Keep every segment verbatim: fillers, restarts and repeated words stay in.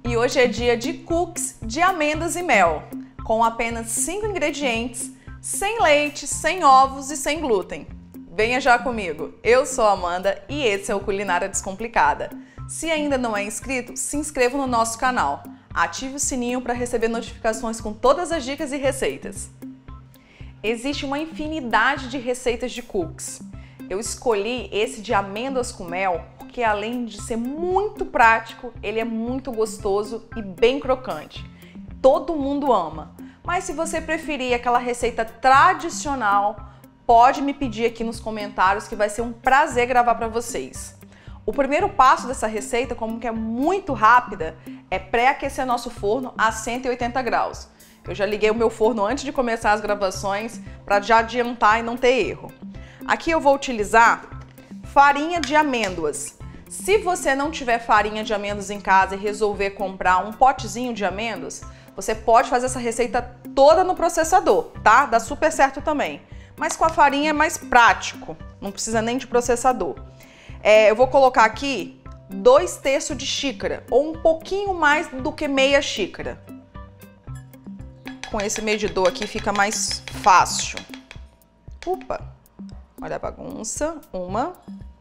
E hoje é dia de cookies de amêndoas e mel, com apenas cinco ingredientes, sem leite, sem ovos e sem glúten. Venha já comigo! Eu sou a Amanda e esse é o Culinária Descomplicada. Se ainda não é inscrito, se inscreva no nosso canal. Ative o sininho para receber notificações com todas as dicas e receitas. Existe uma infinidade de receitas de cookies. Eu escolhi esse de amêndoas com mel porque, além de ser muito prático, ele é muito gostoso e bem crocante. Todo mundo ama. Mas se você preferir aquela receita tradicional, pode me pedir aqui nos comentários que vai ser um prazer gravar para vocês. O primeiro passo dessa receita, como que é muito rápida, é pré-aquecer nosso forno a cento e oitenta graus. Eu já liguei o meu forno antes de começar as gravações para já adiantar e não ter erro. Aqui eu vou utilizar farinha de amêndoas. Se você não tiver farinha de amêndoas em casa e resolver comprar um potezinho de amêndoas, você pode fazer essa receita toda no processador, tá? Dá super certo também. Mas com a farinha é mais prático, não precisa nem de processador. É, eu vou colocar aqui dois terços de xícara, ou um pouquinho mais do que meia xícara. Com esse medidor aqui fica mais fácil. Opa! Olha a bagunça. Uma.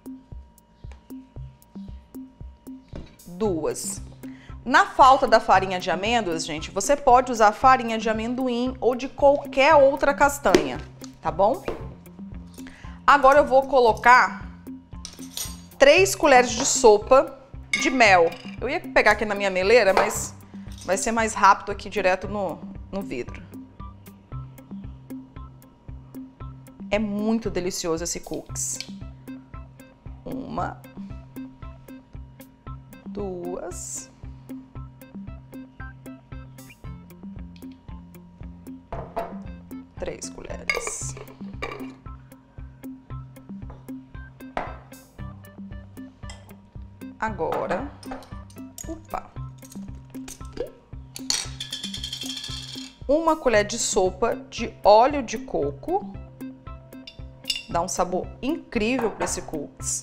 Duas. Na falta da farinha de amêndoas, gente, você pode usar farinha de amendoim ou de qualquer outra castanha, tá bom? Agora eu vou colocar três colheres de sopa de mel. Eu ia pegar aqui na minha meleira, mas vai ser mais rápido aqui direto no, no vidro. É muito delicioso esse cookies. Uma, duas, três colheres. Agora, opa, uma colher de sopa de óleo de coco. Dá um sabor incrível para esse cookies.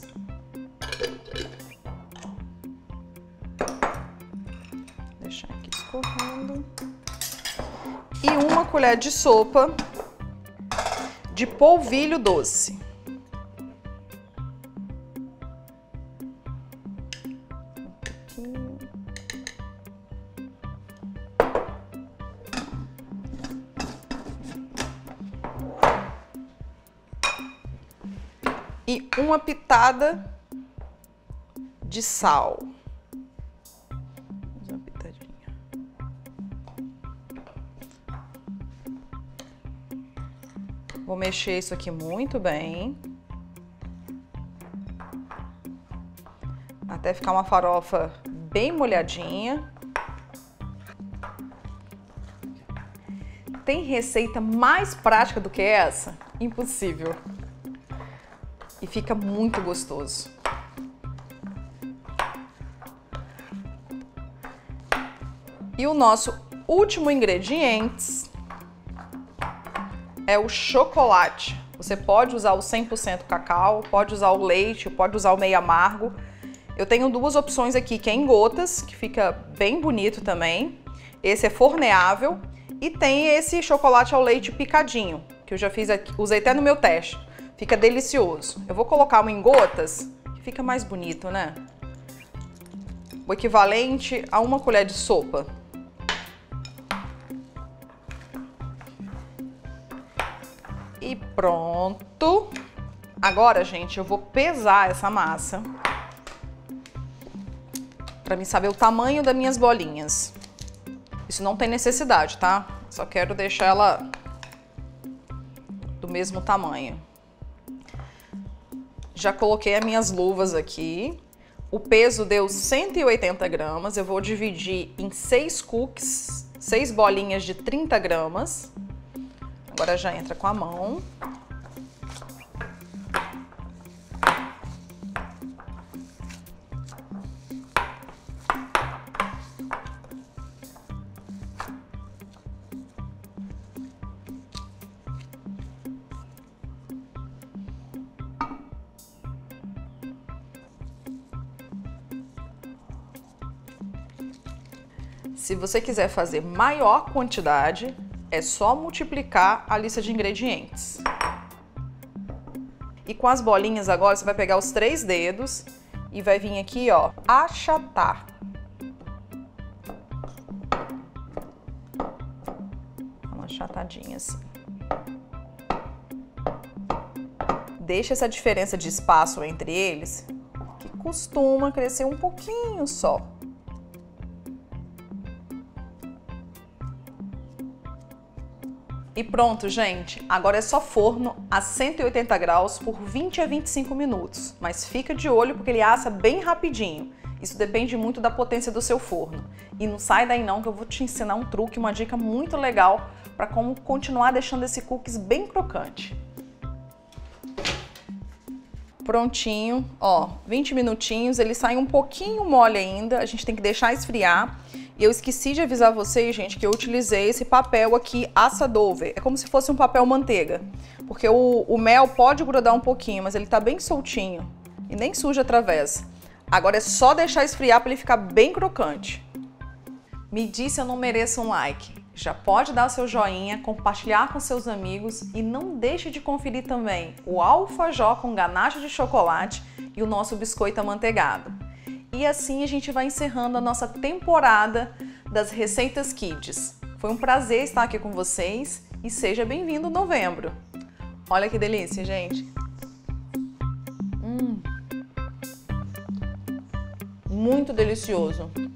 Deixar aqui escorrendo. E uma colher de sopa de polvilho doce. E uma pitada de sal. Uma pitadinha. Vou mexer isso aqui muito bem. Até ficar uma farofa bem molhadinha. Tem receita mais prática do que essa? Impossível. E fica muito gostoso. E o nosso último ingrediente é o chocolate. Você pode usar o cem por cento cacau, pode usar o leite, pode usar o meio amargo. Eu tenho duas opções aqui, que é em gotas, que fica bem bonito também. Esse é forneável. E tem esse chocolate ao leite picadinho, que eu já fiz aqui, usei até no meu teste. Fica delicioso. Eu vou colocar um em gotas, que fica mais bonito, né? O equivalente a uma colher de sopa. E pronto. Agora, gente, eu vou pesar essa massa para mim saber o tamanho das minhas bolinhas. Isso não tem necessidade, tá? Só quero deixar ela do mesmo tamanho. Já coloquei as minhas luvas aqui. O peso deu cento e oitenta gramas. Eu vou dividir em seis cookies, seis bolinhas de trinta gramas. Agora já entra com a mão. Se você quiser fazer maior quantidade, é só multiplicar a lista de ingredientes. E com as bolinhas agora, você vai pegar os três dedos e vai vir aqui, ó, achatar. Uma achatadinha assim. Deixa essa diferença de espaço entre eles, que costuma crescer um pouquinho só. E pronto, gente. Agora é só forno a cento e oitenta graus por vinte a vinte e cinco minutos. Mas fica de olho porque ele assa bem rapidinho. Isso depende muito da potência do seu forno. E não sai daí não que eu vou te ensinar um truque, uma dica muito legal para como continuar deixando esse cookies bem crocante. Prontinho, ó, vinte minutinhos, ele sai um pouquinho mole ainda, a gente tem que deixar esfriar. E eu esqueci de avisar vocês, gente, que eu utilizei esse papel aqui, assadover. É como se fosse um papel manteiga, porque o, o mel pode grudar um pouquinho, mas ele tá bem soltinho e nem suja através. Agora é só deixar esfriar para ele ficar bem crocante. Me diz se eu não mereço um like. Já pode dar o seu joinha, compartilhar com seus amigos e não deixe de conferir também o alfajor com ganache de chocolate e o nosso biscoito amanteigado. E assim a gente vai encerrando a nossa temporada das Receitas Kids. Foi um prazer estar aqui com vocês e seja bem-vindo novembro. Olha que delícia, gente. Hum. Muito delicioso.